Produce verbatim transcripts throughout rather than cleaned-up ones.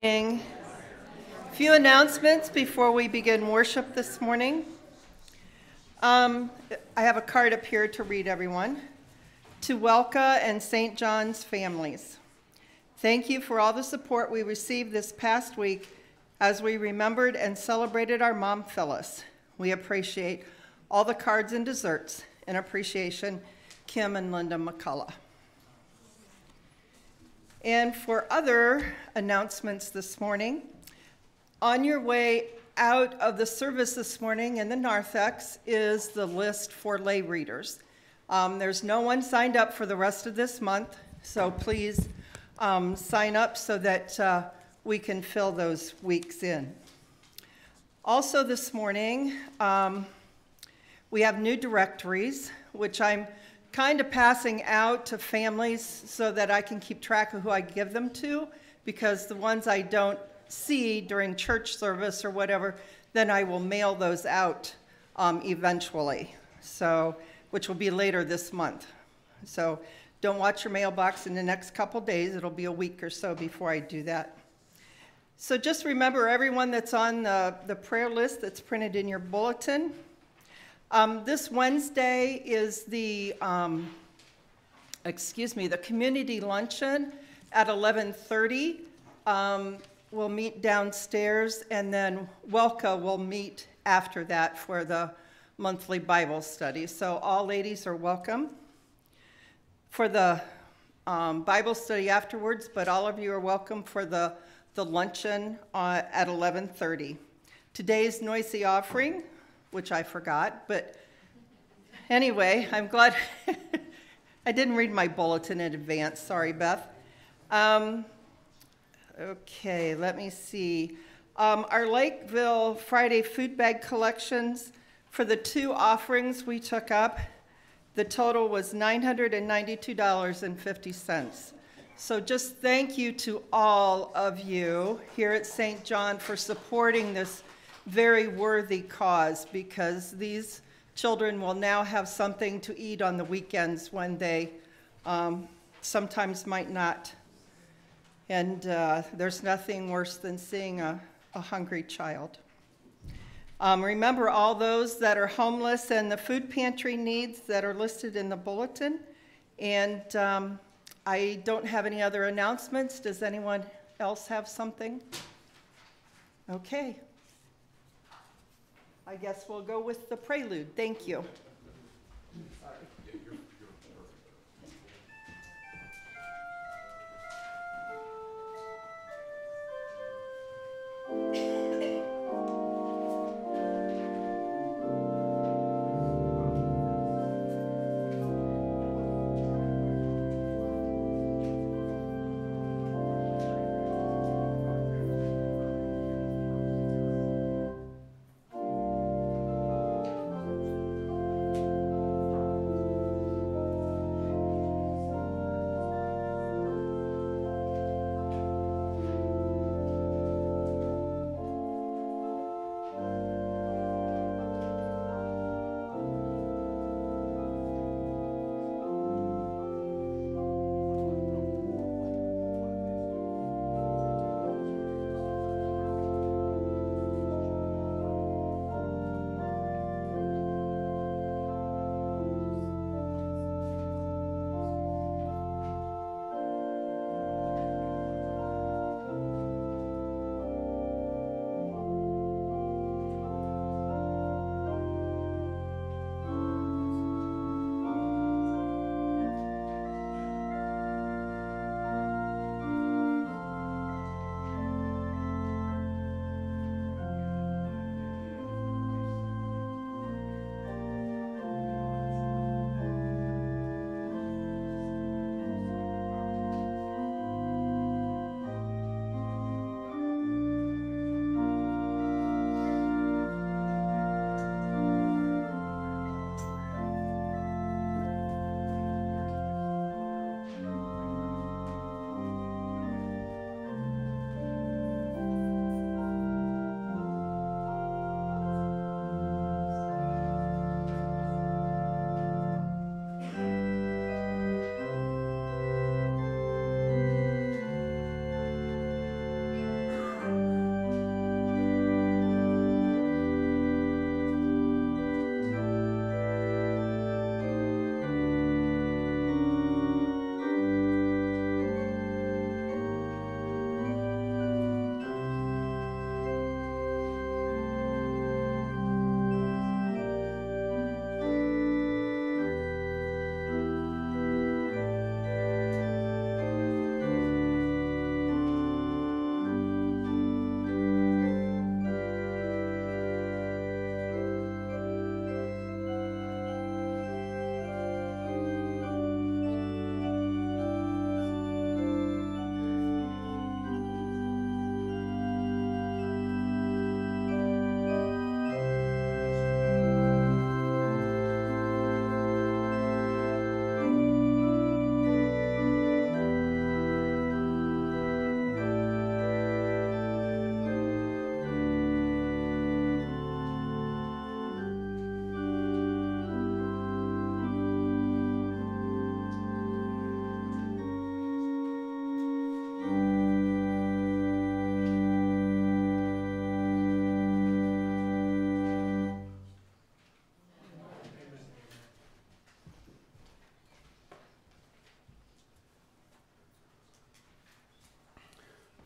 A few announcements before we begin worship this morning. Um, I have a card up here to read, everyone. To Welka and Saint John's families, thank you for all the support we received this past week as we remembered and celebrated our mom, Phyllis. We appreciate all the cards and desserts. In appreciation, Kim and Linda McCullough. And for other announcements this morning, on your way out of the service this morning in the narthex is the list for lay readers. Um, there's no one signed up for the rest of this month, so please um, sign up so that uh, we can fill those weeks in. Also this morning, um, we have new directories, which I'm kind of passing out to families so that I can keep track of who I give them to, because the ones I don't see during church service or whatever, then I will mail those out um, eventually, so which will be later this month. So don't watch your mailbox in the next couple days. It'll be a week or so before I do that. So just remember everyone that's on the, the prayer list that's printed in your bulletin. Um, this Wednesday is the, um, excuse me, the community luncheon at eleven thirty. Um, we'll meet downstairs, and then Welka will meet after that for the monthly Bible study. So all ladies are welcome for the um, Bible study afterwards, but all of you are welcome for the, the luncheon uh, at eleven thirty. Today's noisy offering, which I forgot, but anyway, I'm glad I didn't read my bulletin in advance. Sorry, Beth. Um, okay, let me see. Um, our Lakeville Friday food bag collections, for the two offerings we took up, the total was nine hundred ninety-two dollars and fifty cents. So just thank you to all of you here at Saint John for supporting this very worthy cause, because these children will now have something to eat on the weekends when they um, sometimes might not. And uh, there's nothing worse than seeing a, a hungry child. Um, remember all those that are homeless and the food pantry needs that are listed in the bulletin. And um, I don't have any other announcements. Does anyone else have something? Okay. I guess we'll go with the prelude. Thank you. Sorry. Yeah, you're, you're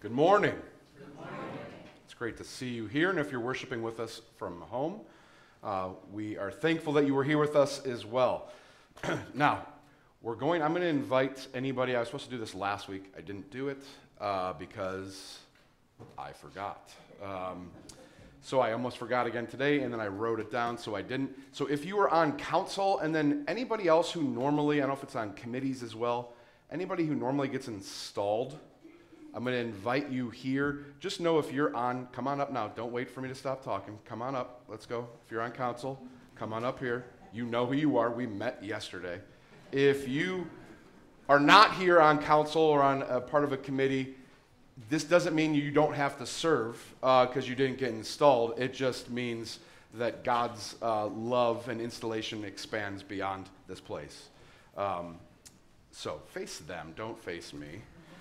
Good morning. Good morning. It's great to see you here, and if you're worshiping with us from home, uh, we are thankful that you were here with us as well. Now, we're going, I'm going to invite anybody. I was supposed to do this last week. I didn't do it uh, because I forgot. Um, so I almost forgot again today, and then I wrote it down, so I didn't. So if you were on council, and then anybody else who normally, I don't know if it's on committees as well, anybody who normally gets installed, I'm going to invite you here. Just know if you're on, come on up now. Don't wait for me to stop talking. Come on up. Let's go. If you're on council, come on up here. You know who you are. We met yesterday. If you are not here on council or on a part of a committee, this doesn't mean you don't have to serve because uh, you didn't get installed. It just means that God's uh, love and installation expands beyond this place. Um, so face them. Don't face me.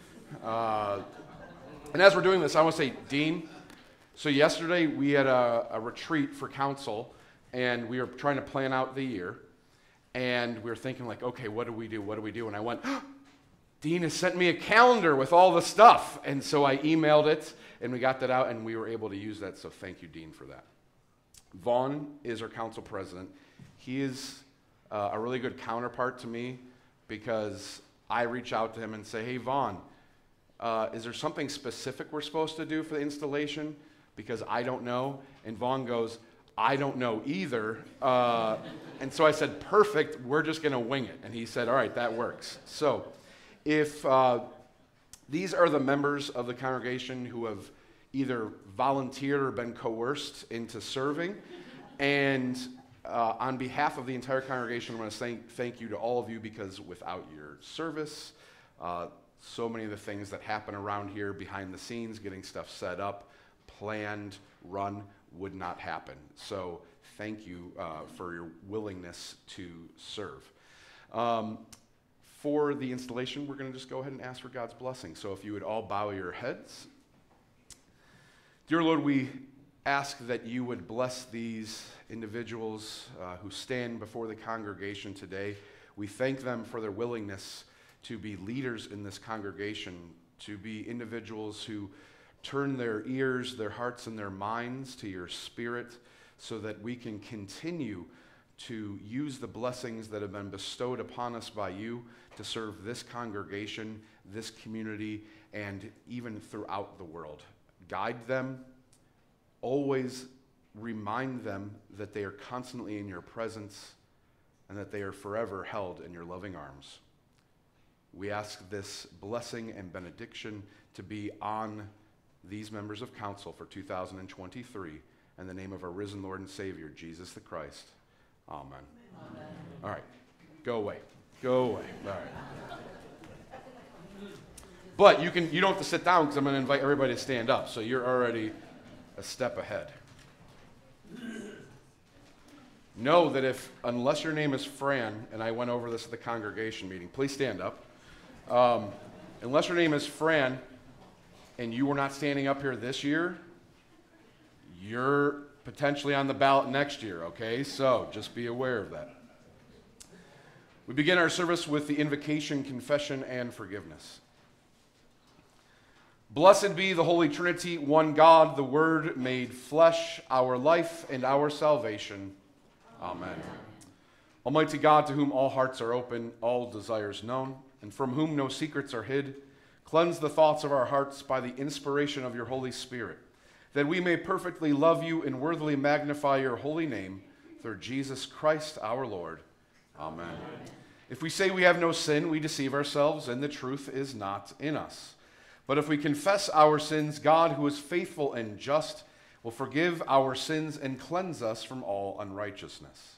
Uh, and as we're doing this, I want to say, Dean, so yesterday we had a, a retreat for council, and we were trying to plan out the year, and we were thinking like, okay, what do we do, what do we do? And I went, oh, Dean has sent me a calendar with all the stuff, and so I emailed it, and we got that out, and we were able to use that, so thank you, Dean, for that. Vaughn is our council president. He is uh, a really good counterpart to me, because I reach out to him and say, hey, Vaughn, Uh, is there something specific we're supposed to do for the installation? Because I don't know. And Vaughn goes, I don't know either. Uh, and so I said, perfect, we're just going to wing it. And he said, all right, that works. So if uh, these are the members of the congregation who have either volunteered or been coerced into serving, and uh, on behalf of the entire congregation, I want to say thank you to all of you, because without your service, uh, so many of the things that happen around here behind the scenes, getting stuff set up, planned, run, would not happen. So thank you uh, for your willingness to serve. Um, for the installation, we're going to just go ahead and ask for God's blessing. So if you would all bow your heads. Dear Lord, we ask that you would bless these individuals uh, who stand before the congregation today. We thank them for their willingness to be leaders in this congregation, to be individuals who turn their ears, their hearts, and their minds to your Spirit, so that we can continue to use the blessings that have been bestowed upon us by you to serve this congregation, this community, and even throughout the world. Guide them, always remind them that they are constantly in your presence and that they are forever held in your loving arms. We ask this blessing and benediction to be on these members of council for two thousand twenty-three, in the name of our risen Lord and Savior, Jesus the Christ. Amen. Amen. All right, go away. Go away. All right. But you can. You don't have to sit down, because I'm going to invite everybody to stand up, so you're already a step ahead. Know that if, unless your name is Fran, and I went over this at the congregation meeting, please stand up. Um, unless your name is Fran and you were not standing up here this year, you're potentially on the ballot next year, okay? So just be aware of that. We begin our service with the invocation, confession, and forgiveness. Blessed be the Holy Trinity, one God, the Word made flesh, our life and our salvation. Amen. Almighty God, to whom all hearts are open, all desires known, and from whom no secrets are hid, cleanse the thoughts of our hearts by the inspiration of your Holy Spirit, that we may perfectly love you and worthily magnify your holy name, through Jesus Christ our Lord. Amen. Amen. If we say we have no sin, we deceive ourselves, and the truth is not in us. But if we confess our sins, God, who is faithful and just, will forgive our sins and cleanse us from all unrighteousness.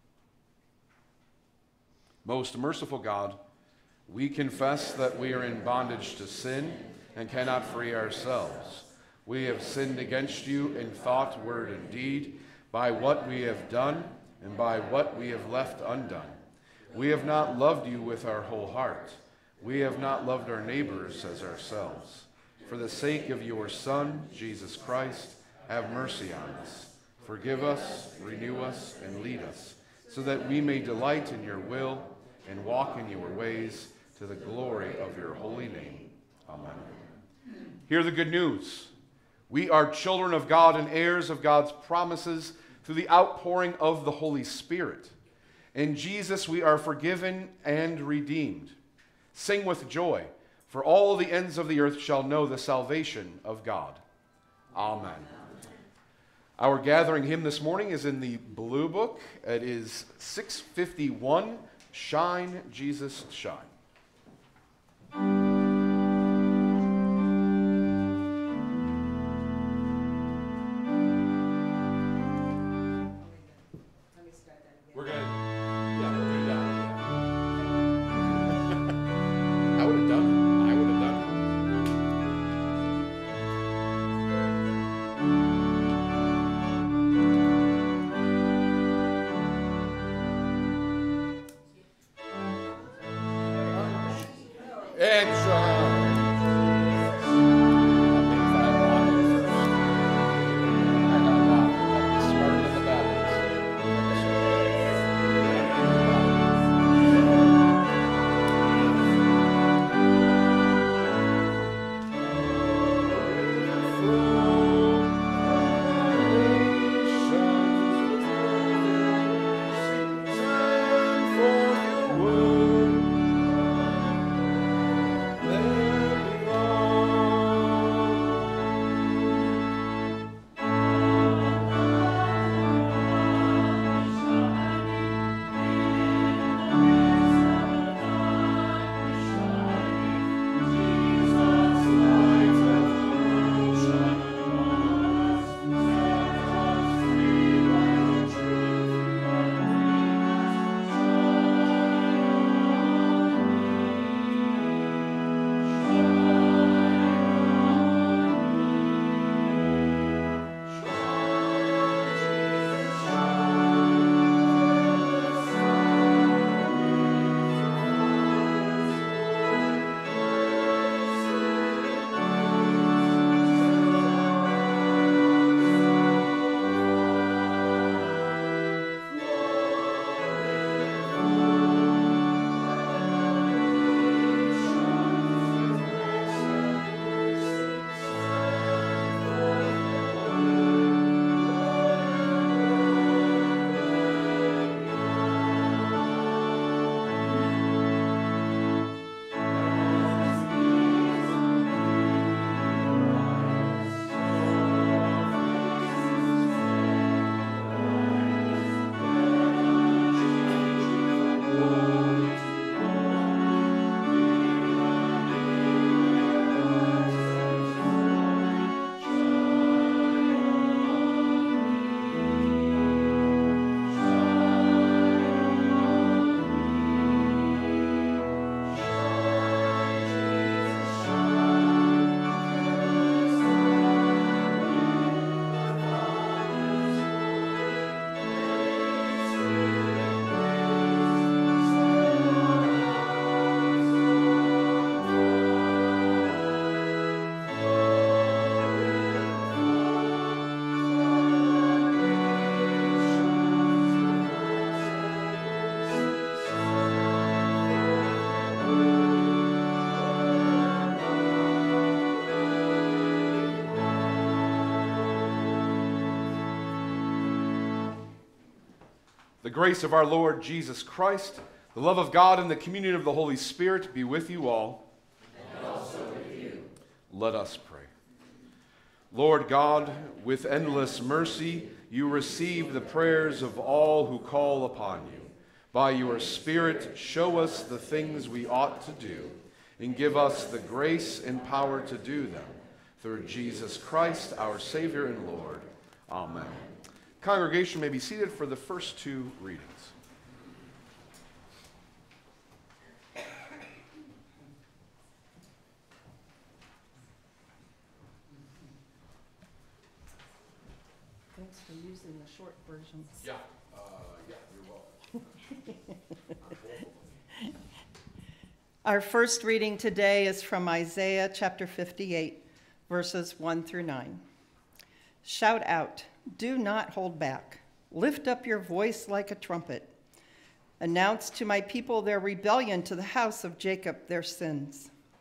Most merciful God, we confess that we are in bondage to sin and cannot free ourselves. We have sinned against you in thought, word, and deed, by what we have done and by what we have left undone. We have not loved you with our whole heart. We have not loved our neighbors as ourselves. For the sake of your Son, Jesus Christ, have mercy on us. Forgive us, renew us, and lead us, so that we may delight in your will and walk in your ways, to the glory of your holy name. Amen. Hear the good news. We are children of God and heirs of God's promises through the outpouring of the Holy Spirit. In Jesus we are forgiven and redeemed. Sing with joy, for all the ends of the earth shall know the salvation of God. Amen. Our gathering hymn this morning is in the Blue Book. It is six fifty-one, Shine, Jesus, Shine. We're going to, yeah, we're going to, I would have done it. I would have done it. And shine. If I walk in first, I got to walk. I'd be smarter than the bad ones. The grace of our Lord Jesus Christ, the love of God, and the communion of the Holy Spirit be with you all. And also with you. Let us pray. Lord God, with endless mercy, you receive the prayers of all who call upon you. By your Spirit, show us the things we ought to do, and give us the grace and power to do them. Through Jesus Christ, our Savior and Lord. Amen. Congregation may be seated for the first two readings. Thanks for using the short versions. Yeah, uh, yeah, you're welcome. Our first reading today is from Isaiah chapter fifty-eight, verses one through nine. Shout out, do not hold back. Lift up your voice like a trumpet. Announce to my people their rebellion, to the house of Jacob their sins.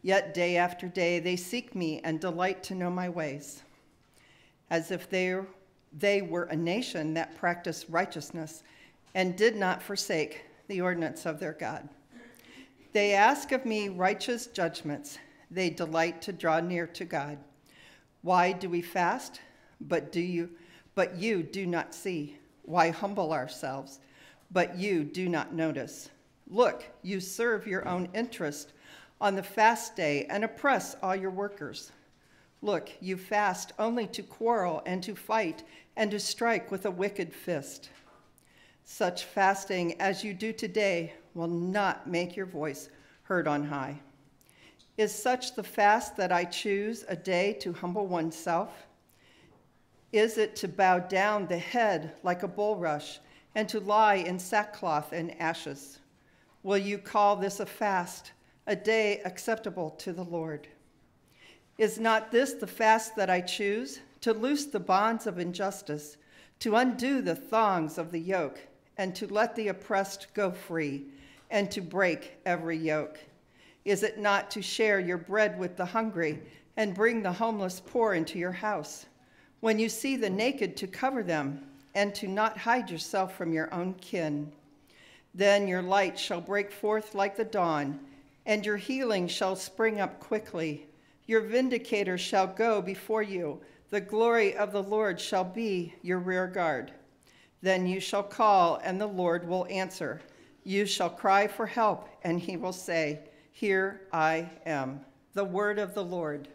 Yet day after day they seek me and delight to know my ways, as if they, they were a nation that practiced righteousness and did not forsake the ordinance of their God. They ask of me righteous judgments. They delight to draw near to God. Why do we fast? But do you, but you do not see. Why humble ourselves? But you do not notice. Look, you serve your own interest on the fast day and oppress all your workers. Look, you fast only to quarrel and to fight and to strike with a wicked fist. Such fasting as you do today will not make your voice heard on high. Is such the fast that I choose, a day to humble oneself? Is it to bow down the head like a bulrush and to lie in sackcloth and ashes? Will you call this a fast, a day acceptable to the Lord? Is not this the fast that I choose, to loose the bonds of injustice, to undo the thongs of the yoke, and to let the oppressed go free, and to break every yoke? Is it not to share your bread with the hungry, and bring the homeless poor into your house? When you see the naked, to cover them, and to not hide yourself from your own kin? Then your light shall break forth like the dawn, and your healing shall spring up quickly. Your vindicator shall go before you. The glory of the Lord shall be your rear guard. Then you shall call, and the Lord will answer. You shall cry for help, and he will say, Here I am. The word of the Lord.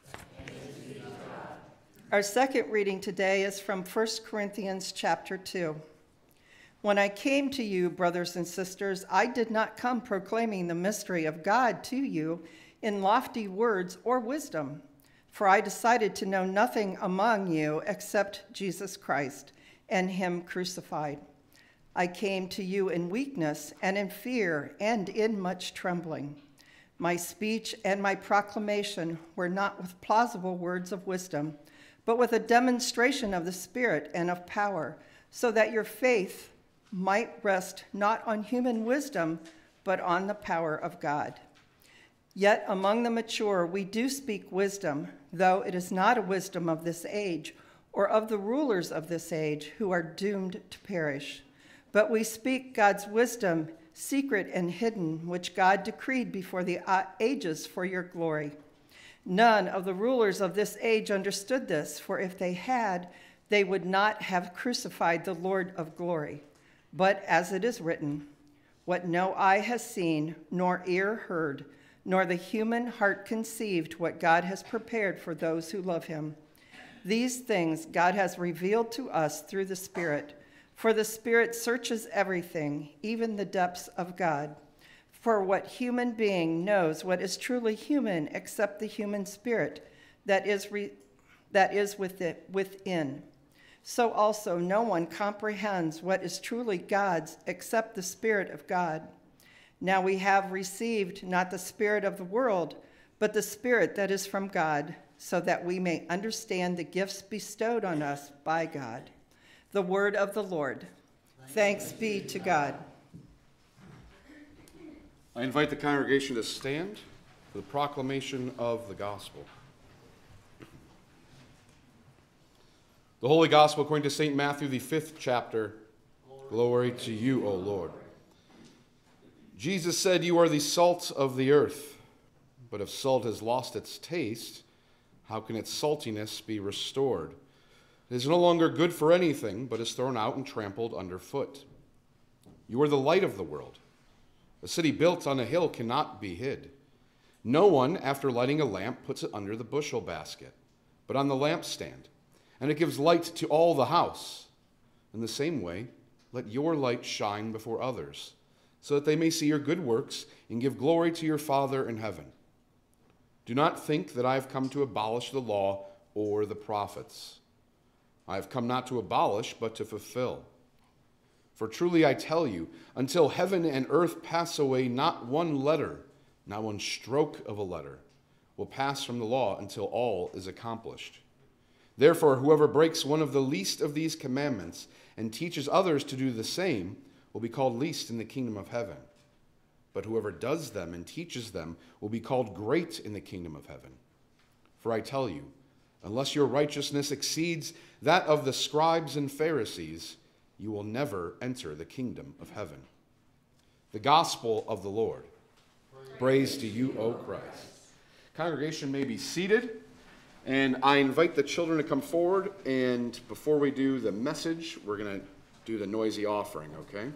Our second reading today is from First Corinthians chapter two. When I came to you, brothers and sisters, I did not come proclaiming the mystery of God to you in lofty words or wisdom, for I decided to know nothing among you except Jesus Christ and him crucified. I came to you in weakness and in fear and in much trembling. My speech and my proclamation were not with plausible words of wisdom, but with a demonstration of the Spirit and of power, so that your faith might rest not on human wisdom, but on the power of God. Yet among the mature we do speak wisdom, though it is not a wisdom of this age, or of the rulers of this age, who are doomed to perish. But we speak God's wisdom, secret and hidden, which God decreed before the ages for your glory. None of the rulers of this age understood this, for if they had, they would not have crucified the Lord of glory. But as it is written, what no eye has seen, nor ear heard, nor the human heart conceived, what God has prepared for those who love him. These things God has revealed to us through the Spirit, for the Spirit searches everything, even the depths of God. For what human being knows what is truly human except the human spirit that is, re- that is with it, within? So also no one comprehends what is truly God's except the Spirit of God. Now we have received not the spirit of the world, but the Spirit that is from God, so that we may understand the gifts bestowed on us by God. The word of the Lord. Thanks be to God. I invite the congregation to stand for the proclamation of the gospel. The Holy Gospel according to Saint Matthew, the fifth chapter. Glory to you, O Lord. Jesus said, You are the salt of the earth, but if salt has lost its taste, how can its saltiness be restored? It is no longer good for anything, but is thrown out and trampled underfoot. You are the light of the world. A city built on a hill cannot be hid. No one, after lighting a lamp, puts it under the bushel basket, but on the lampstand, and it gives light to all the house. In the same way, let your light shine before others, so that they may see your good works and give glory to your Father in heaven. Do not think that I have come to abolish the law or the prophets. I have come not to abolish, but to fulfill. For truly I tell you, until heaven and earth pass away, not one letter, not one stroke of a letter, will pass from the law until all is accomplished. Therefore, whoever breaks one of the least of these commandments and teaches others to do the same will be called least in the kingdom of heaven. but whoever does them and teaches them will be called great in the kingdom of heaven. For I tell you, unless your righteousness exceeds that of the scribes and Pharisees, you will never enter the kingdom of heaven. The gospel of the Lord. Praise to you, O Christ. Congregation may be seated, and I invite the children to come forward, and before we do the message, we're going to do the noisy offering, okay?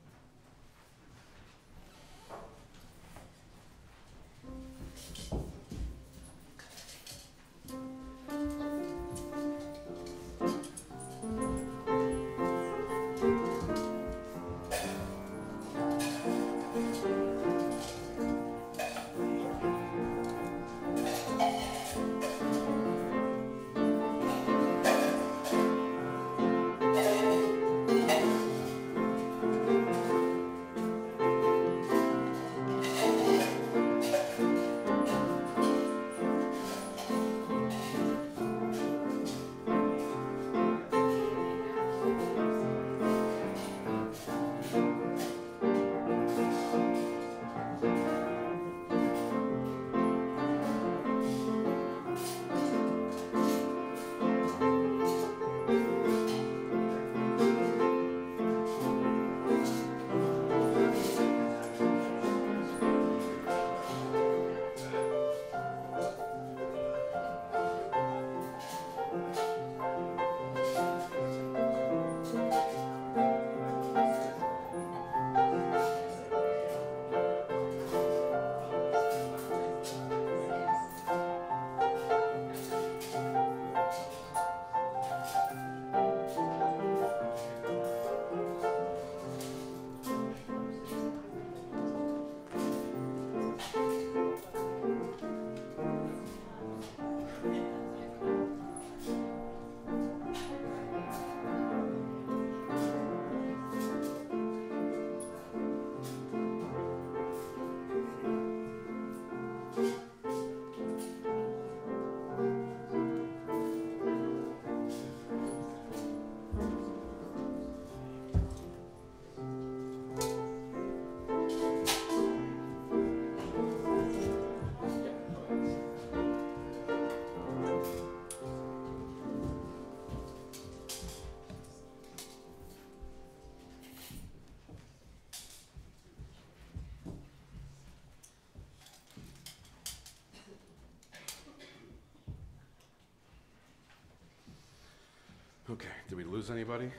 Okay, did we lose anybody?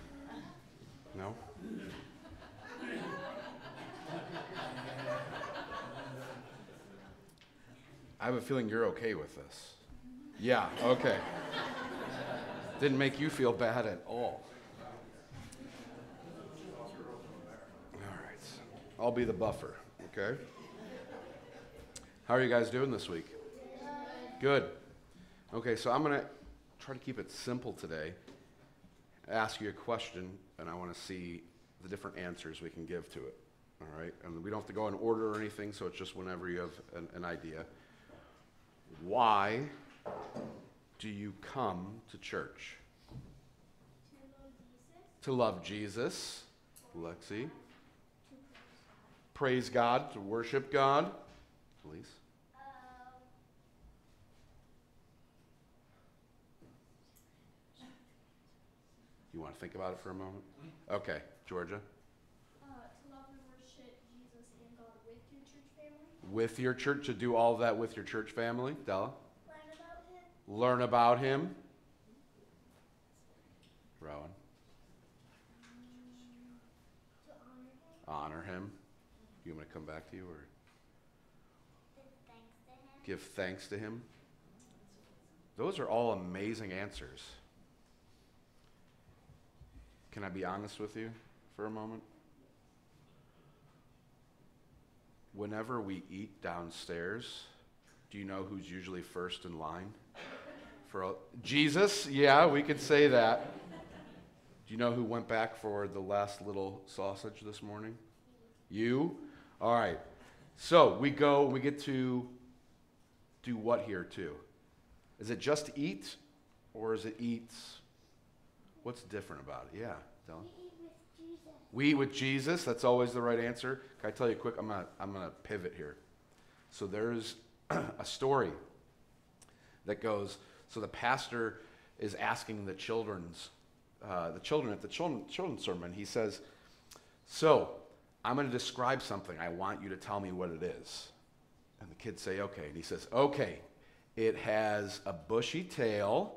No? I have a feeling you're okay with this. Yeah, okay. Didn't make you feel bad at all. All right, I'll be the buffer, okay? How are you guys doing this week? Good. Okay, so I'm going to try to keep it simple today. Ask you a question, and I want to see the different answers we can give to it. All right? And we don't have to go in order or anything, so it's just whenever you have an, an idea. Why do you come to church? To love Jesus. To love Jesus. Lexi. Praise God, to worship God. Elise. You want to think about it for a moment? Okay, Georgia. Uh, to love and worship Jesus and God with your church family. With your church, to do all of that with your church family. Della? Learn about him. Learn about him. Rowan? Um, to honor him. Honor him. You want me to come back to you or Give thanks to him. give thanks to him? Those are all amazing answers. Can I be honest with you for a moment? Whenever we eat downstairs, do you know who's usually first in line? For a, Jesus? Yeah, we could say that. Do you know who went back for the last little sausage this morning? You? All right. So we go, we get to do what here too? Is it just eat, or is it eats? What's different about it? Yeah, Dylan? We eat with Jesus. We eat with Jesus. That's always the right answer. Can I tell you quick? I'm gonna I'm gonna pivot here. So there's a story that goes. So the pastor is asking the children's uh, the children at the children, children's sermon. He says, "So I'm going to describe something. I want you to tell me what it is." And the kids say, "Okay." And he says, "Okay, it has a bushy tail,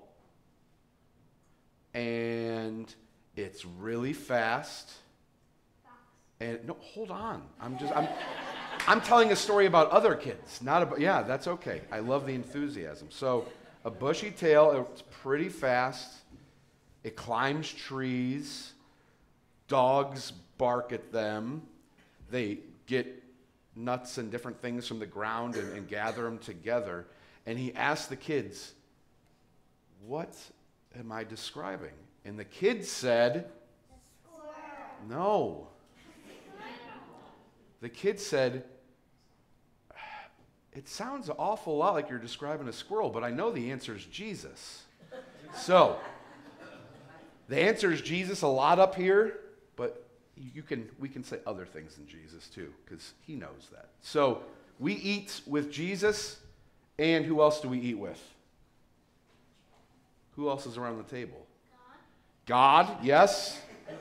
and it's really fast." And no, hold on. I'm just I'm I'm telling a story about other kids, not about yeah, that's okay. I love the enthusiasm. So, a bushy tail, it's pretty fast. It climbs trees. Dogs bark at them. They get nuts and different things from the ground and, and gather them together. And he asked the kids, "What am I describing?" And the kids said, "No." The kids said, "It sounds an awful lot like you're describing a squirrel, but I know the answer is Jesus." So, the answer is Jesus a lot up here, but you can we can say other things than Jesus too, because he knows that. So, we eat with Jesus, and who else do we eat with? Who else is around the table? God. God, yes.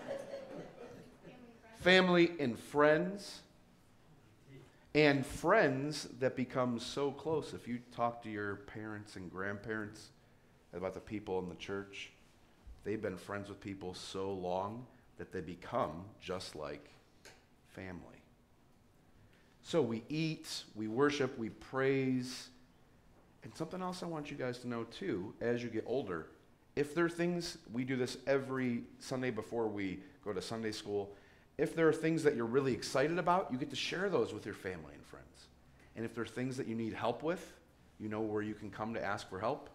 Family and friends. And friends that become so close. If you talk to your parents and grandparents about the people in the church, they've been friends with people so long that they become just like family. So we eat, we worship, we praise. And something else I want you guys to know too, as you get older, if there are things, we do this every Sunday before we go to Sunday school. If there are things that you're really excited about, you get to share those with your family and friends. And if there are things that you need help with, you know where you can come to ask for help?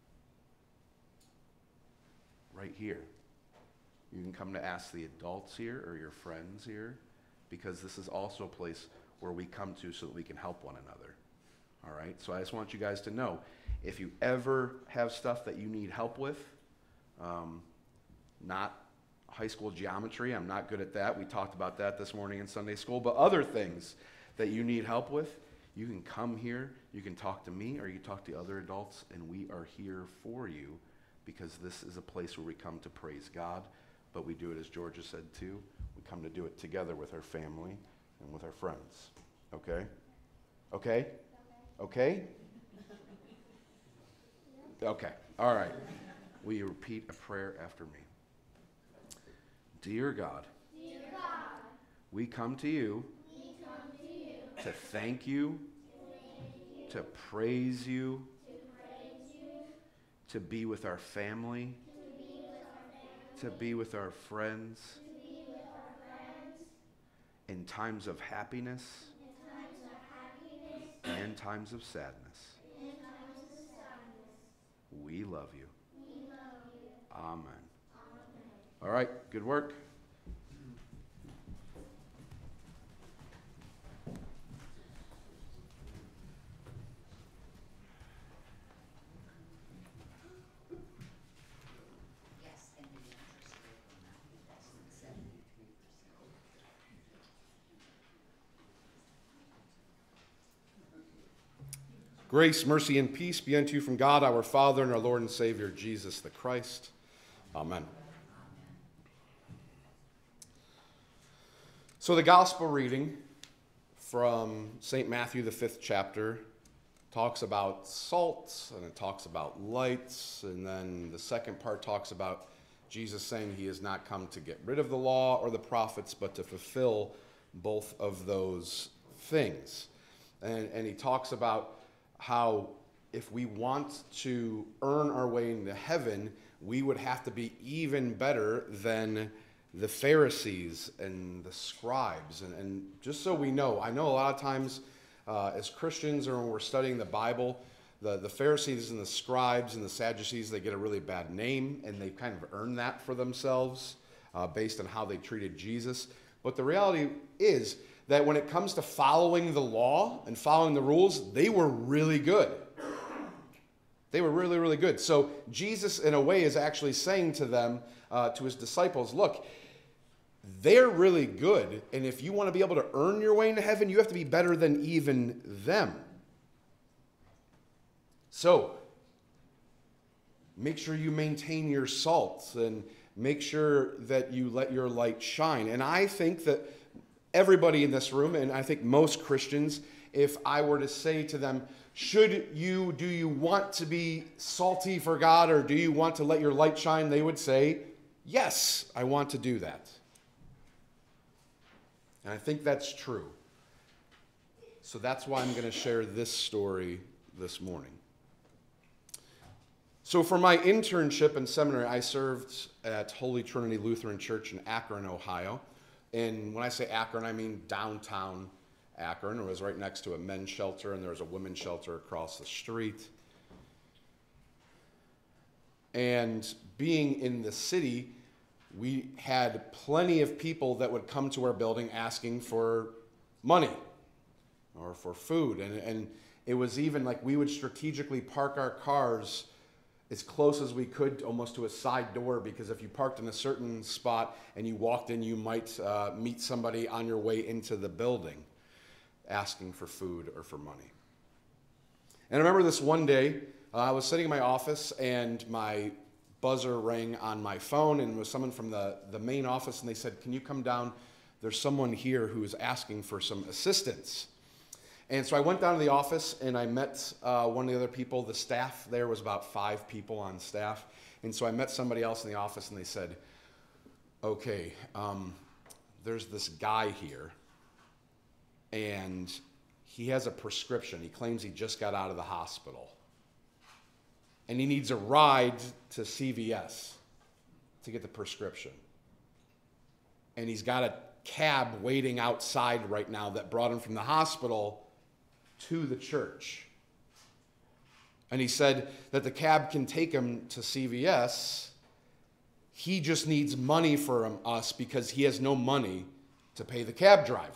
Right here. You can come to ask the adults here or your friends here, because this is also a place where we come to so that we can help one another. All right? So I just want you guys to know, if you ever have stuff that you need help with, um, not high school geometry, I'm not good at that. We talked about that this morning in Sunday school. But other things that you need help with, you can come here, you can talk to me, or you can talk to other adults, and we are here for you, because this is a place where we come to praise God, but we do it, as Georgia said too, we come to do it together with our family and with our friends. Okay? Okay? Okay? Okay. All right. Will you repeat a prayer after me? Dear God, Dear God, we come to you, we come to you to thank you, to thank you, to praise you, to praise you, to be with our family, to be with our family, to be with our friends, to be with our friends, in times of happiness in times of happiness, and times of sadness. in times of sadness. We love you. We love you. Amen. Amen. All right, good work. Yes, and the interest rate will not be less than seventy-three percent. Grace, mercy, and peace be unto you from God our Father and our Lord and Savior, Jesus the Christ. Amen. So the gospel reading from Saint Matthew, the fifth chapter, talks about salt, and it talks about lights, and then the second part talks about Jesus saying he has not come to get rid of the law or the prophets, but to fulfill both of those things. And, and he talks about how if we want to earn our way into heaven, we would have to be even better than the Pharisees and the scribes. And, and just so we know, I know a lot of times uh, as Christians or when we're studying the Bible, the, the Pharisees and the scribes and the Sadducees, they get a really bad name, and they've kind of earned that for themselves uh, based on how they treated Jesus. But the reality is that when it comes to following the law and following the rules, they were really good. They were really, really good. So Jesus, in a way, is actually saying to them, uh, to his disciples, look, they're really good. And if you want to be able to earn your way into heaven, you have to be better than even them. So, make sure you maintain your salt and make sure that you let your light shine. And I think that everybody in this room, and I think most Christians, if I were to say to them, should you, do you want to be salty for God, or do you want to let your light shine? They would say, yes, I want to do that. And I think that's true. So that's why I'm going to share this story this morning. So for my internship in seminary, I served at Holy Trinity Lutheran Church in Akron, Ohio. And when I say Akron, I mean downtown Akron. It was right next to a men's shelter, and there was a women's shelter across the street. And being in the city, we had plenty of people that would come to our building asking for money or for food. And, and it was even like we would strategically park our cars as close as we could almost to a side door, because if you parked in a certain spot and you walked in, you might uh, meet somebody on your way into the building asking for food or for money. And I remember this one day, uh, I was sitting in my office and my buzzer rang on my phone, and it was someone from the, the main office, and they said, can you come down? There's someone here who's asking for some assistance. And so I went down to the office and I met uh, one of the other people. The staff there was about five people on staff. And so I met somebody else in the office, and they said, okay, um, there's this guy here, and he has a prescription. He claims he just got out of the hospital. And he needs a ride to C V S to get the prescription. And he's got a cab waiting outside right now that brought him from the hospital to the church. And he said that the cab can take him to C V S. He just needs money from us because he has no money to pay the cab driver.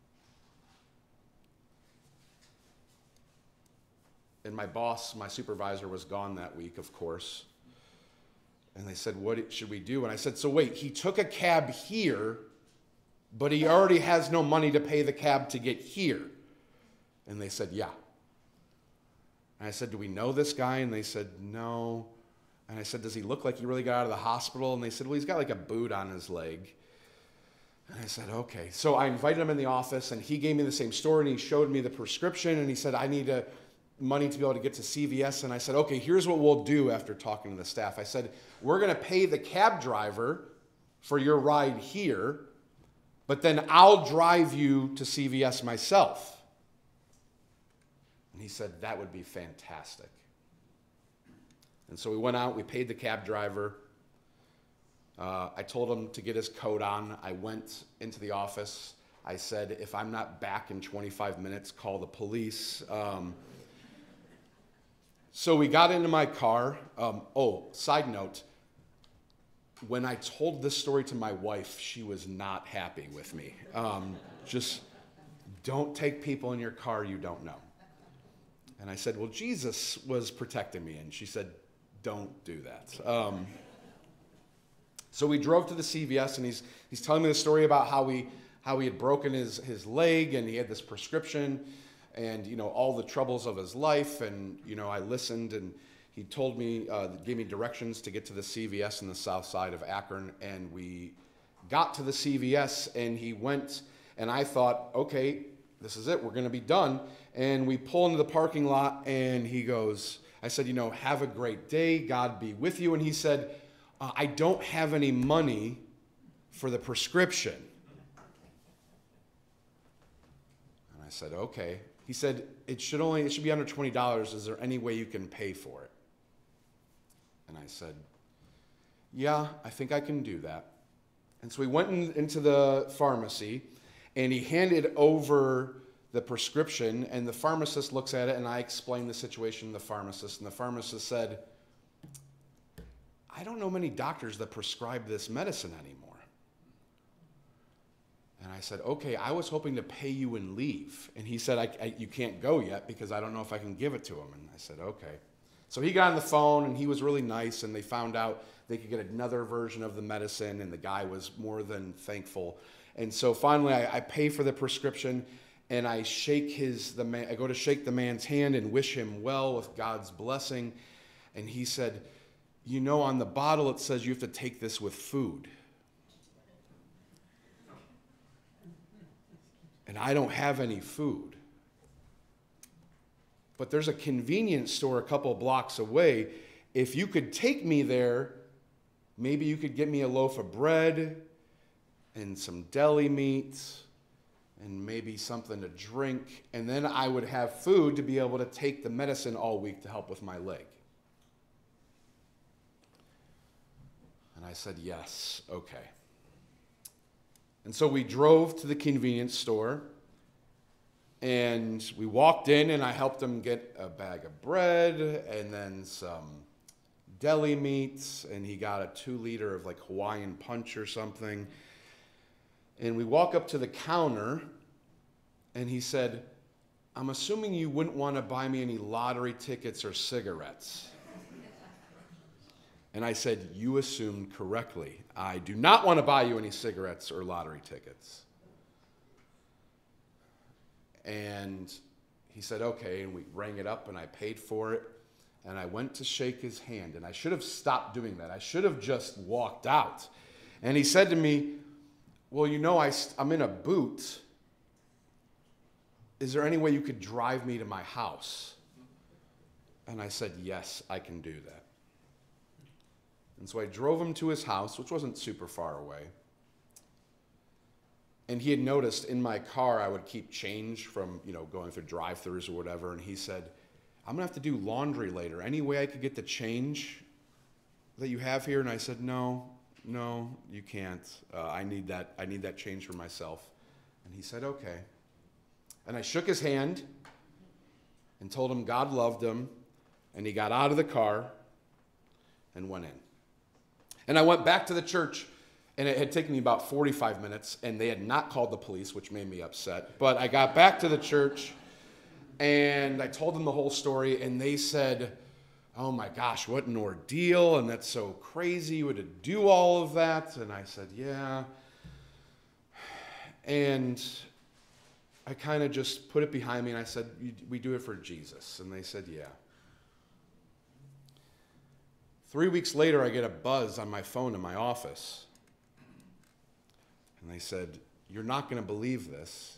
And my boss, my supervisor, was gone that week, of course. And they said, what should we do? And I said, so wait, he took a cab here, but he already has no money to pay the cab to get here. And they said, yeah. And I said, do we know this guy? And they said, no. And I said, does he look like he really got out of the hospital? And they said, well, he's got like a boot on his leg. And I said, okay. So I invited him in the office, and he gave me the same story, and he showed me the prescription, and he said, I need a, money to be able to get to C V S. And I said, okay, here's what we'll do after talking to the staff. I said, we're going to pay the cab driver for your ride here, but then I'll drive you to C V S myself. And he said, that would be fantastic. And so we went out, we paid the cab driver. Uh, I told him to get his coat on. I went into the office. I said, if I'm not back in twenty-five minutes, call the police. Um, so we got into my car. Um, oh, side note, when I told this story to my wife, she was not happy with me. Um, just don't take people in your car you don't know. And I said, well, Jesus was protecting me. And she said, don't do that. Um, so we drove to the C V S, and he's, he's telling me the story about how, we, how he had broken his, his leg, and he had this prescription, and, you know, all the troubles of his life. And, you know, I listened, and he told me, uh, gave me directions to get to the C V S in the south side of Akron. And we got to the C V S, and he went, and I thought, okay, this is it. We're going to be done. And we pull into the parking lot, and he goes, I said, you know, have a great day. God be with you. And he said, uh, I don't have any money for the prescription. And I said, okay. He said, it should only, it should be under twenty dollars. Is there any way you can pay for it? And I said, yeah, I think I can do that. And so we went in, into the pharmacy, and he handed over the prescription, and the pharmacist looks at it, and I explained the situation to the pharmacist, and the pharmacist said, I don't know many doctors that prescribe this medicine anymore. And I said, okay, I was hoping to pay you and leave. And he said, I, I, you can't go yet because I don't know if I can give it to him. And I said, okay. So he got on the phone, and he was really nice, and they found out they could get another version of the medicine, and the guy was more than thankful. And so finally, I, I pay for the prescription, and I shake his the man. I go to shake the man's hand and wish him well with God's blessing. And he said, "You know, on the bottle it says you have to take this with food, and I don't have any food. But there's a convenience store a couple blocks away. If you could take me there, maybe you could get me a loaf of bread and some deli meat and maybe something to drink, and then I would have food to be able to take the medicine all week to help with my leg." And I said, "Yes, okay." And so we drove to the convenience store, and we walked in, and I helped him get a bag of bread and then some deli meats, and he got a two liter of like Hawaiian punch or something. And we walk up to the counter, and he said, "I'm assuming you wouldn't want to buy me any lottery tickets or cigarettes." And I said, "You assumed correctly. I do not want to buy you any cigarettes or lottery tickets." And he said, "Okay," and we rang it up, and I paid for it, and I went to shake his hand, and I should have stopped doing that. I should have just walked out. And he said to me, "Well, you know, I, I'm in a boot. Is there any way you could drive me to my house?" And I said, "Yes, I can do that." And so I drove him to his house, which wasn't super far away. And he had noticed in my car I would keep change from, you know, going through drive-thrus or whatever. And he said, "I'm going to have to do laundry later. Any way I could get the change that you have here?" And I said, "No, no, you can't. Uh, I need that. I need that change for myself." And he said, "Okay." And I shook his hand and told him God loved him. And he got out of the car and went in. And I went back to the church, and it had taken me about forty-five minutes, and they had not called the police, which made me upset. But I got back to the church, and I told them the whole story, and they said, "Oh my gosh, what an ordeal, and that's so crazy you would to do all of that." And I said, "Yeah." And I kind of just put it behind me, and I said, "We do it for Jesus." And they said, "Yeah." Three weeks later, I get a buzz on my phone in my office. And they said, "You're not going to believe this,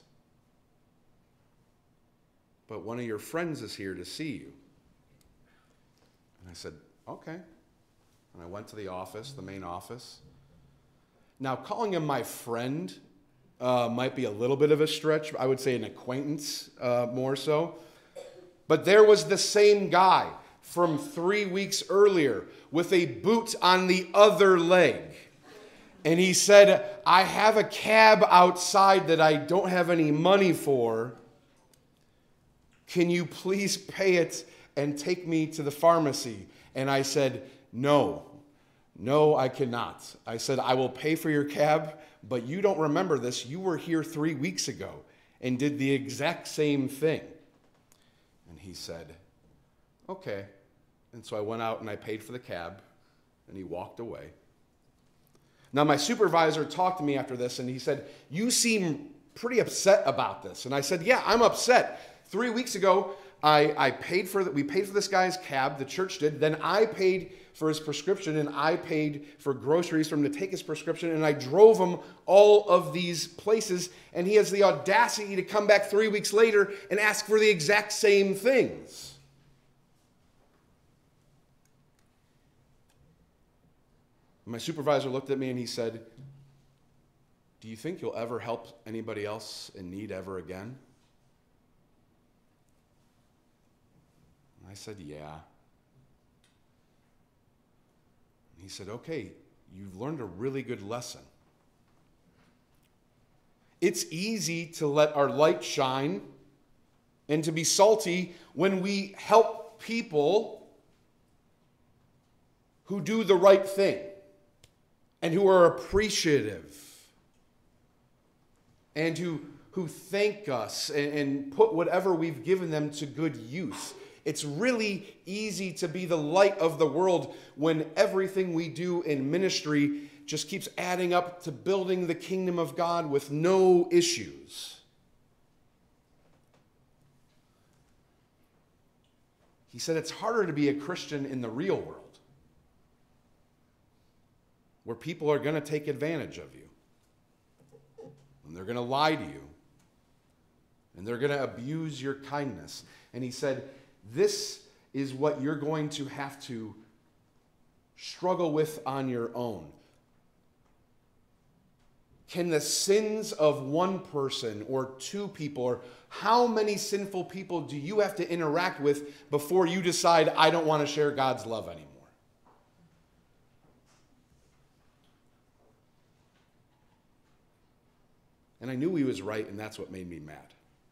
but one of your friends is here to see you." And I said, "Okay." And I went to the office, the main office. Now, calling him my friend uh, might be a little bit of a stretch. I would say an acquaintance uh, more so. But there was the same guy from three weeks earlier with a boot on the other leg. And he said, "I have a cab outside that I don't have any money for. Can you please pay it and take me to the pharmacy?" And I said, "No, no, I cannot." I said, "I will pay for your cab, but you don't remember this. You were here three weeks ago and did the exact same thing." And he said, "Okay." And so I went out and I paid for the cab, and he walked away. Now, my supervisor talked to me after this, and he said, "You seem pretty upset about this." And I said, "Yeah, I'm upset. Three weeks ago, I, I paid for the, we paid for this guy's cab, the church did. Then I paid for his prescription, and I paid for groceries for him to take his prescription, and I drove him all of these places, and he has the audacity to come back three weeks later and ask for the exact same things." My supervisor looked at me and he said, "Do you think you'll ever help anybody else in need ever again?" And I said, "Yeah." And he said, "Okay, you've learned a really good lesson. It's easy to let our light shine and to be salty when we help people who do the right thing and who are appreciative and who, who thank us and, and put whatever we've given them to good use. It's really easy to be the light of the world when everything we do in ministry just keeps adding up to building the kingdom of God with no issues. He said it's harder to be a Christian in the real world, where people are going to take advantage of you, and they're going to lie to you, and they're going to abuse your kindness. And he said, this is what you're going to have to struggle with on your own. Can the sins of one person or two people, or how many sinful people do you have to interact with before you decide, I don't want to share God's love anymore? And I knew he was right, and that's what made me mad.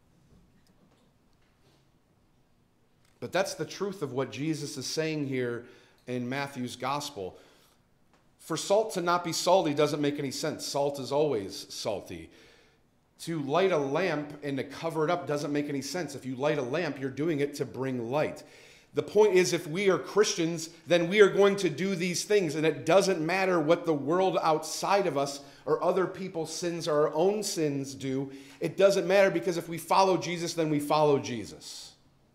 But that's the truth of what Jesus is saying here in Matthew's gospel. For salt to not be salty doesn't make any sense. Salt is always salty. To light a lamp and to cover it up doesn't make any sense. If you light a lamp, you're doing it to bring light. The point is, if we are Christians, then we are going to do these things, and it doesn't matter what the world outside of us or other people's sins or our own sins do. It doesn't matter, because if we follow Jesus, then we follow Jesus.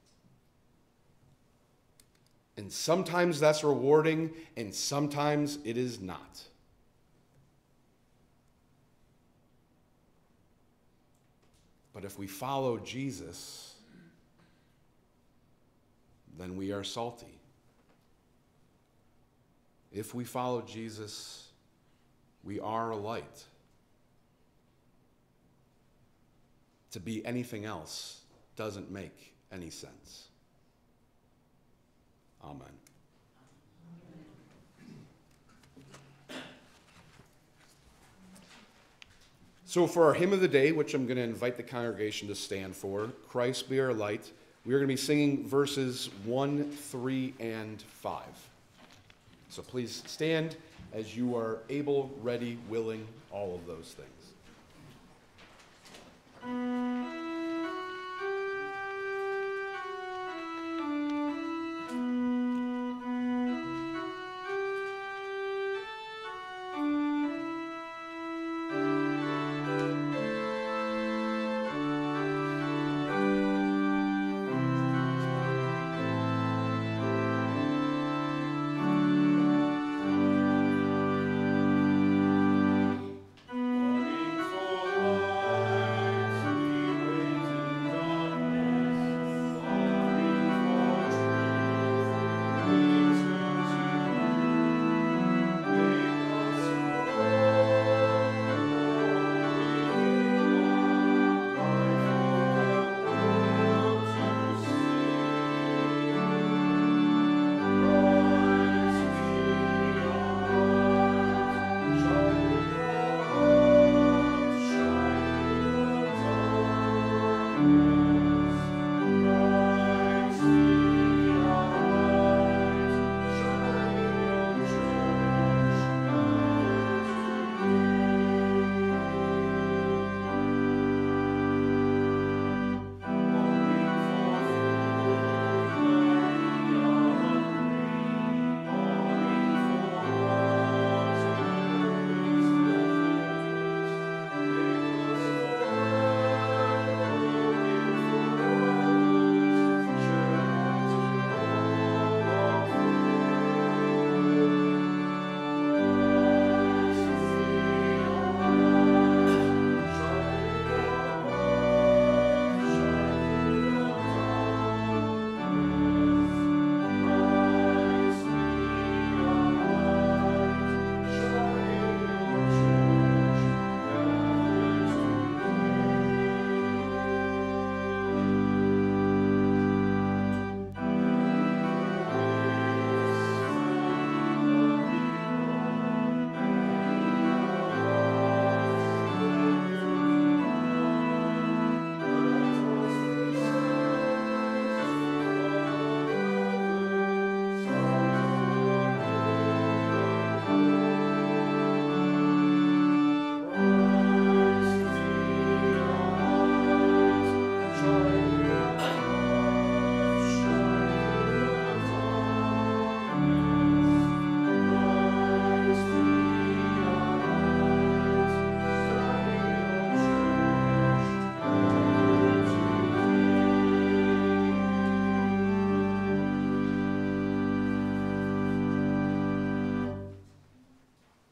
And sometimes that's rewarding, and sometimes it is not. But if we follow Jesus, then we are salty. If we follow Jesus, we are a light. To be anything else doesn't make any sense. Amen. So for our hymn of the day, which I'm going to invite the congregation to stand for, Christ be our light, we are going to be singing verses one, three, and five. So please stand as you are able, ready, willing, all of those things. Longing for light to be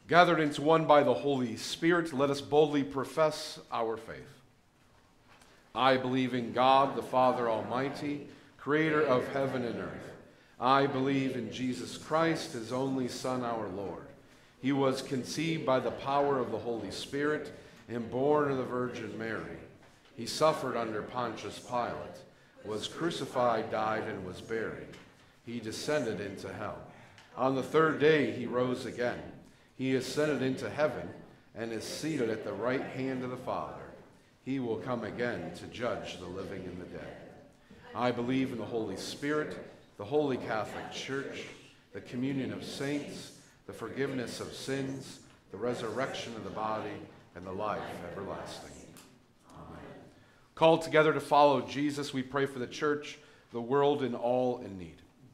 Gathered into one by the Holy Spirit, let us boldly profess our faith. I believe in God, the Father Almighty, creator of heaven and earth. I believe in Jesus Christ, his only Son, our Lord. He was conceived by the power of the Holy Spirit and born of the Virgin Mary. He suffered under Pontius Pilate, was crucified, died, and was buried. He descended into hell. On the third day he rose again. He ascended into heaven and is seated at the right hand of the Father. He will come again to judge the living and the dead. I believe in the Holy Spirit, the Holy Catholic Church, the communion of saints, the forgiveness of sins, the resurrection of the body, and the life everlasting. Amen. Called together to follow Jesus, we pray for the church, the world, and all in need.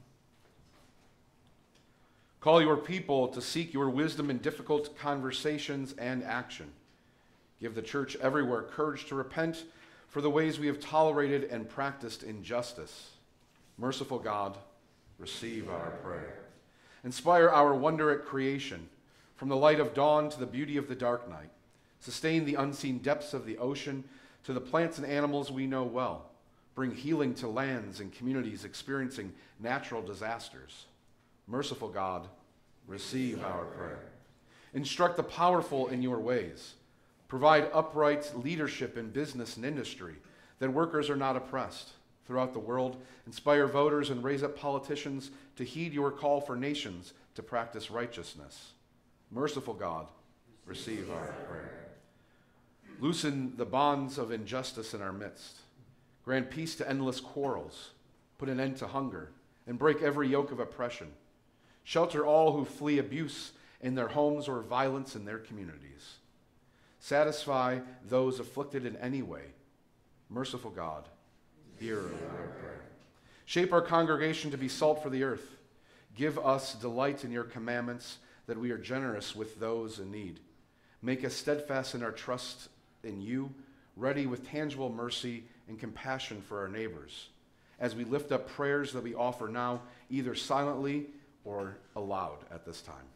Call your people to seek your wisdom in difficult conversations and action. Give the church everywhere courage to repent for the ways we have tolerated and practiced injustice. Merciful God, receive our prayer. Inspire our wonder at creation, from the light of dawn to the beauty of the dark night. Sustain the unseen depths of the ocean to the plants and animals we know well. Bring healing to lands and communities experiencing natural disasters. Merciful God, receive our prayer. Instruct the powerful in your ways. Provide upright leadership in business and industry, that workers are not oppressed. Throughout the world, inspire voters and raise up politicians to heed your call for nations to practice righteousness. Merciful God, receive our prayer. Loosen the bonds of injustice in our midst. Grant peace to endless quarrels. Put an end to hunger and break every yoke of oppression. Shelter all who flee abuse in their homes or violence in their communities. Satisfy those afflicted in any way. Merciful God, hear our prayer. Shape our congregation to be salt for the earth. Give us delight in your commandments, that we are generous with those in need. Make us steadfast in our trust in you, ready with tangible mercy and compassion for our neighbors, as we lift up prayers that we offer now, either silently or aloud at this time.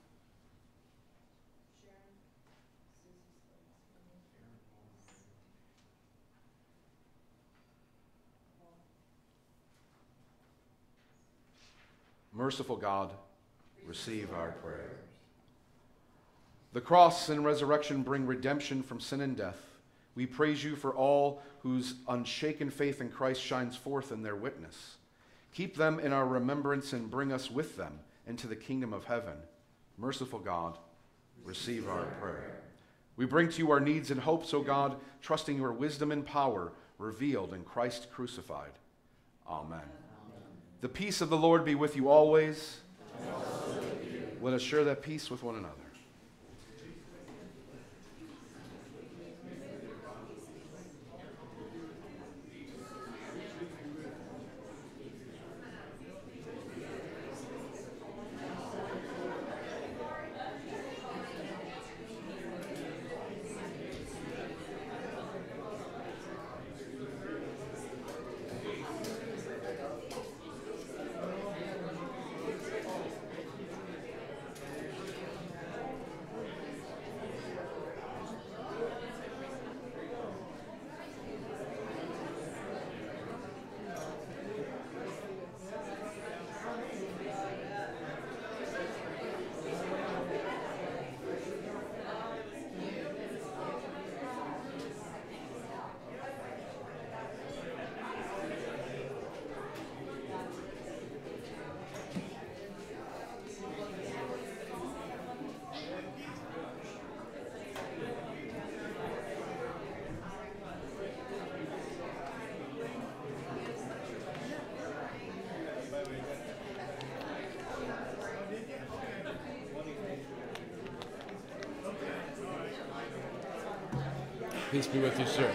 Merciful God, receive our prayer. The cross and resurrection bring redemption from sin and death. We praise you for all whose unshaken faith in Christ shines forth in their witness. Keep them in our remembrance and bring us with them into the kingdom of heaven. Merciful God, receive our prayer. We bring to you our needs and hopes, O God, trusting your wisdom and power revealed in Christ crucified. Amen. The peace of the Lord be with you always. And also with you. Let us share that peace with one another. Peace be with you, sir.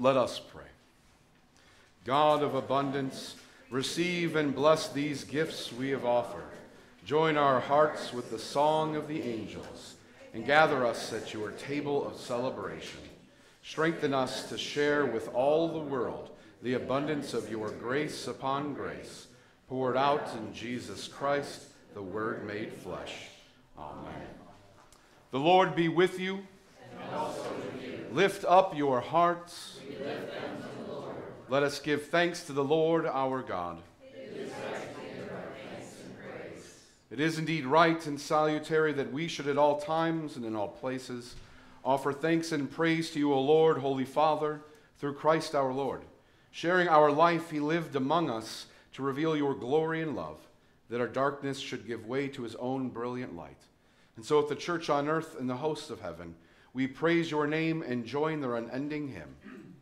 Let us pray. God of abundance, receive and bless these gifts we have offered. Join our hearts with the song of the angels, and gather us at your table of celebration. Strengthen us to share with all the world the abundance of your grace upon grace, poured out in Jesus Christ, the Word made flesh. Amen. The Lord be with you. And also with you. Lift up your hearts. We lift them to the Lord. Let us give thanks to the Lord our God. It is right to give our thanks and praise. It is indeed right and salutary that we should at all times and in all places offer thanks and praise to you, O Lord, Holy Father, through Christ our Lord. Sharing our life, he lived among us to reveal your glory and love, that our darkness should give way to his own brilliant light. And so at the church on earth and the hosts of heaven, we praise your name and join their unending hymn.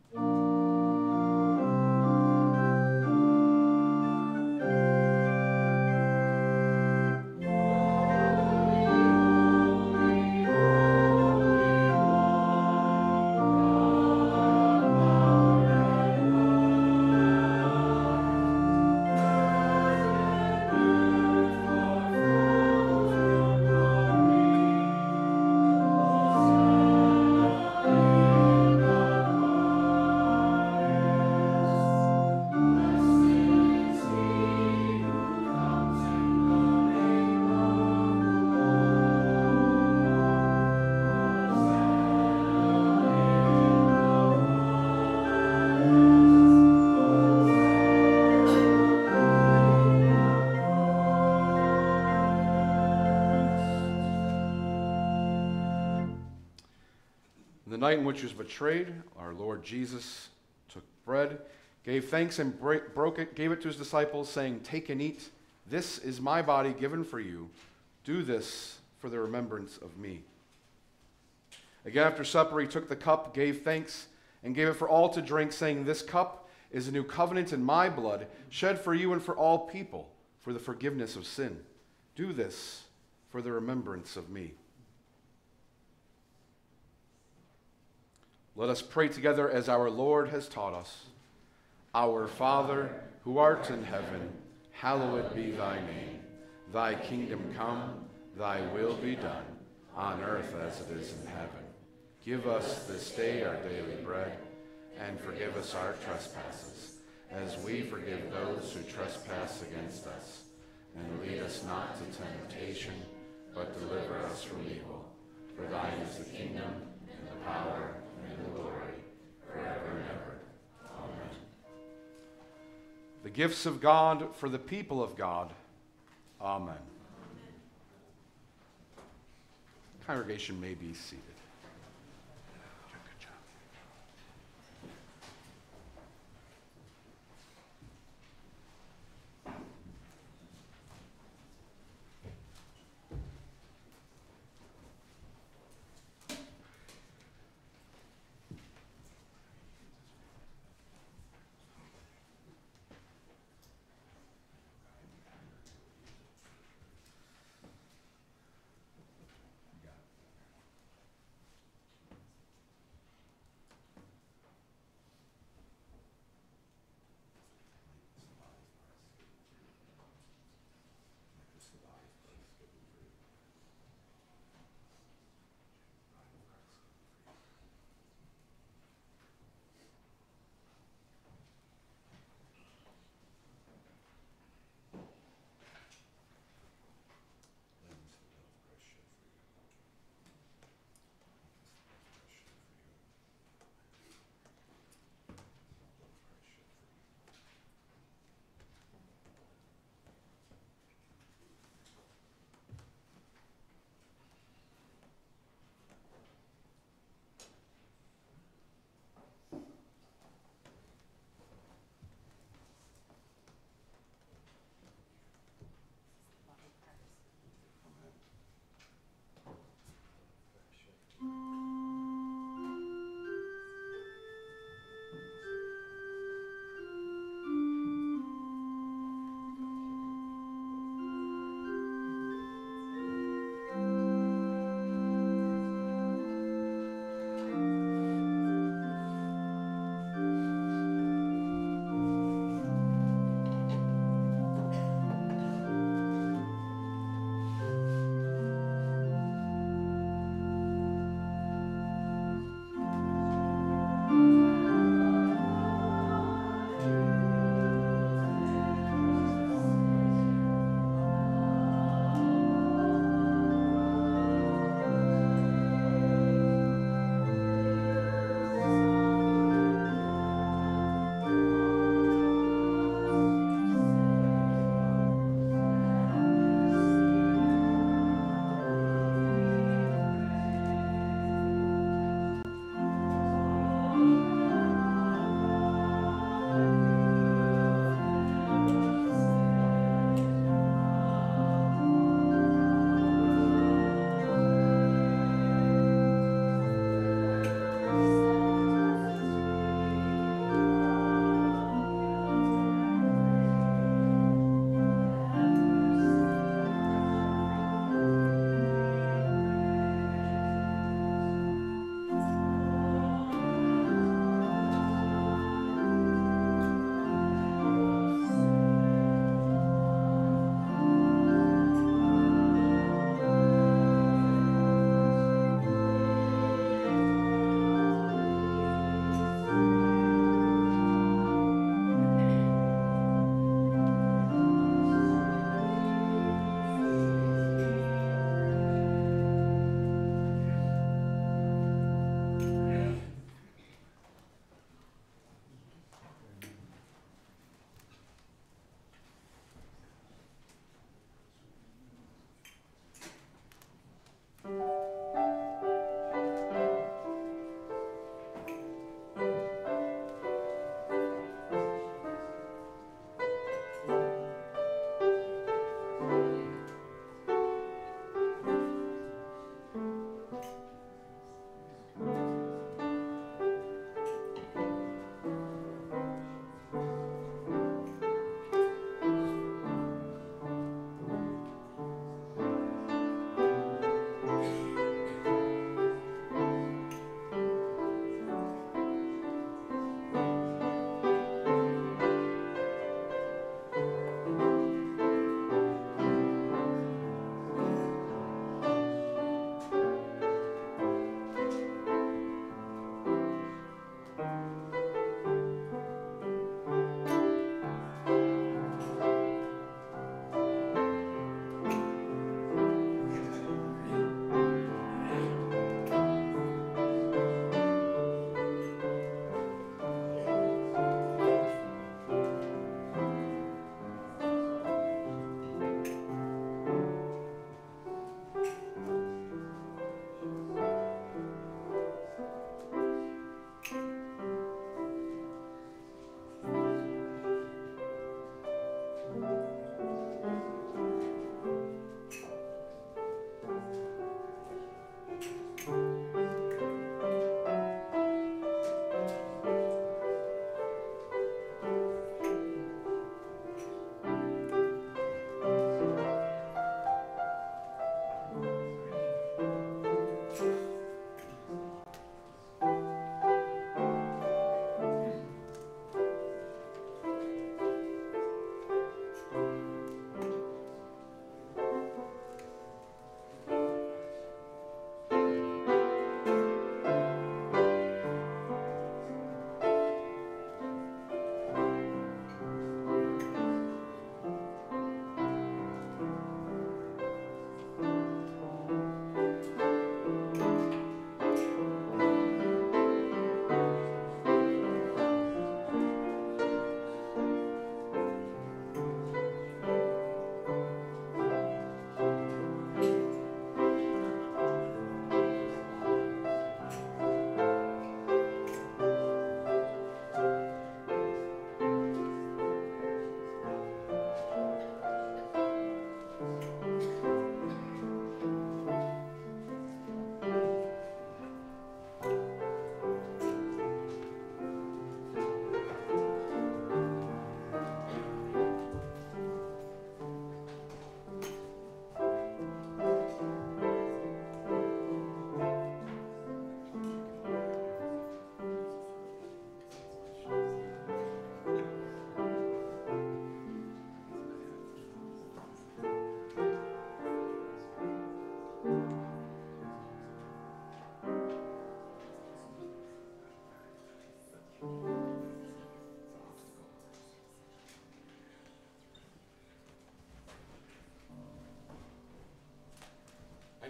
The night in which he was betrayed, our Lord Jesus took bread, gave thanks and break, broke it, gave it to his disciples, saying, "Take and eat. This is my body given for you. Do this for the remembrance of me." Again, after supper, he took the cup, gave thanks, and gave it for all to drink, saying, "This cup is a new covenant in my blood, shed for you and for all people, for the forgiveness of sin. Do this for the remembrance of me." Let us pray together as our Lord has taught us. Our Father, who art in heaven, hallowed be thy name. Thy kingdom come, thy will be done, on earth as it is in heaven. Give us this day our daily bread, and forgive us our trespasses, as we forgive those who trespass against us. And lead us not to temptation, but deliver us from evil. For thine is the kingdom, and the power, and the glory, forever and ever. Amen. The gifts of God for the people of God. Amen. Amen. Congregation may be seated. Good job.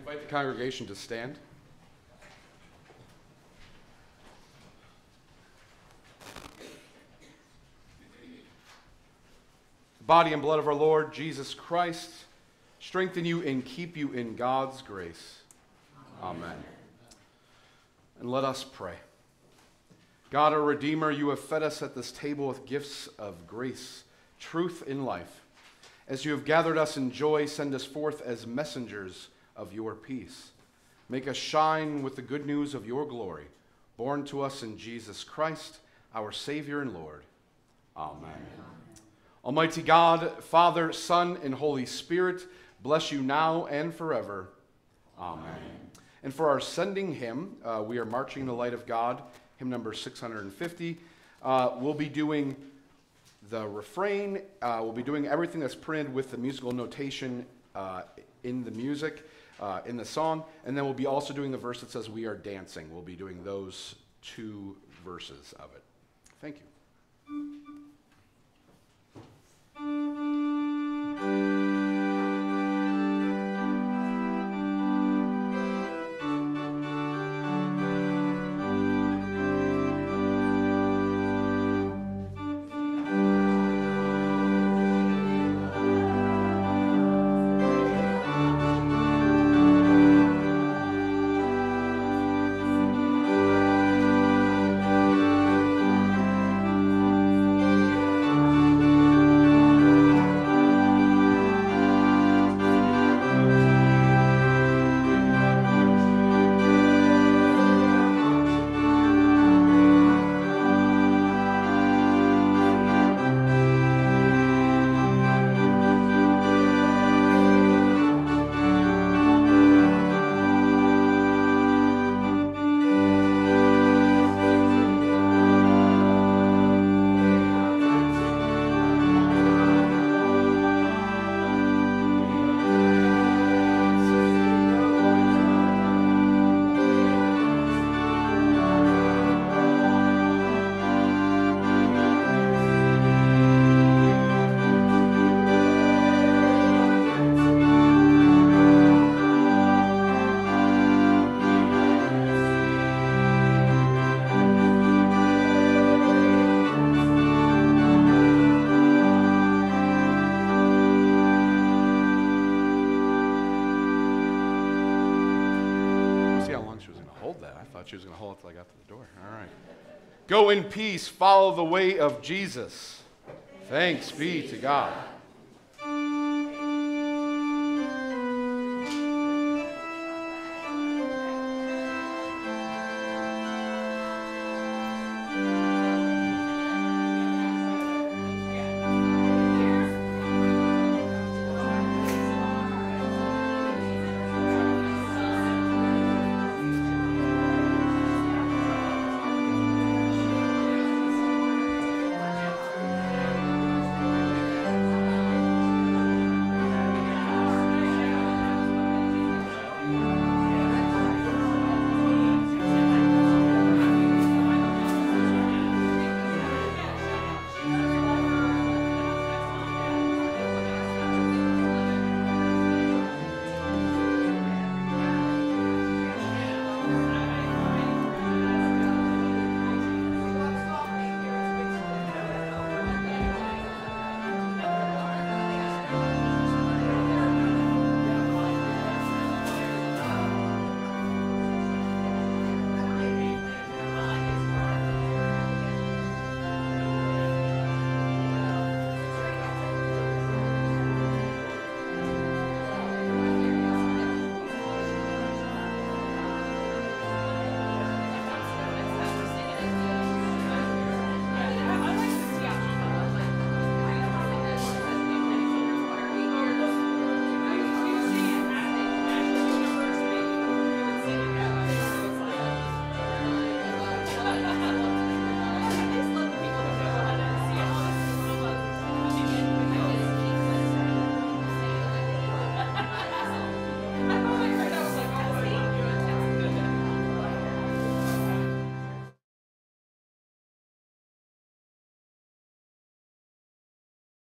invite the congregation to stand. The body and blood of our Lord Jesus Christ strengthen you and keep you in God's grace. Amen. And let us pray. God, our Redeemer, you have fed us at this table with gifts of grace, truth, and life. As you have gathered us in joy, send us forth as messengers of your peace. Make us shine with the good news of your glory, born to us in Jesus Christ, our Savior and Lord. Amen. Amen. Almighty God, Father, Son, and Holy Spirit, bless you now and forever. Amen. Amen. And for our sending hymn, uh, we are Marching the Light of God, hymn number six hundred fifty. Uh, we'll be doing the refrain. Uh, we'll be doing everything that's printed with the musical notation uh, in the music, uh, in the song. And then we'll be also doing the verse that says, "We are dancing." We'll be doing those two verses of it. Thank you. She was going to hold it till I got to the door. All right. Go in peace. Follow the way of Jesus. Thanks be to God.